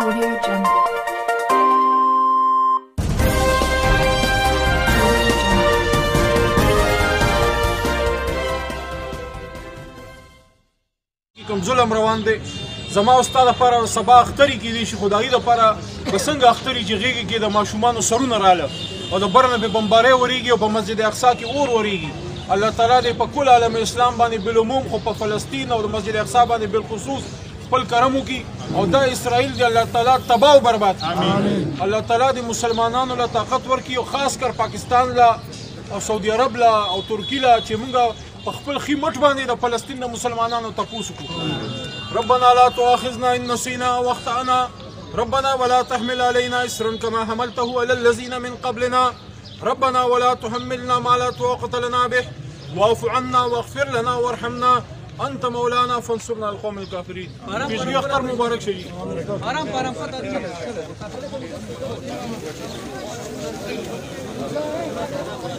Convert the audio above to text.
Audio Jungle. کوم ظلم روان دی زما او ستا دپاره سبا اخترې کیدی شي خو د هغې دپاره به څنګه اخترې چې غېږې کې د ماشومانو سرونه راله او د بره نه پې بمبارۍ ورېږي او په مسجد اقصا کې اور ورېږي. الله تعالی دې په کل عالم اسلام باندې بالعموم خو په فلسطین او د مسجد اقصا باندې بالخصوص خپل کرم وکړي او دا اسرائیل دی الله تعالی تباه او برباد کړي. الله تعالی دې مسلمانانو له طاقت ورکړي او خاص کر پاکستان له او سعودي عرب له او ترکي له چې موږ په خپل ښي مټ باندې د فلسطین د مسلمانانو تپوس وکړو. ربنا لا تؤاخذنا ان نسينا او اخطانا ربنا ولا تحمل علينا اسرا كما حملته على الذين من قبلنا ربنا ولا تحملنا ما لا طاقة لنا به واعف عنا واغفر لنا وارحمنا انت مولانا فانصرنا على القوم الكافرين. پیشگی اختر مبارک شي. آرام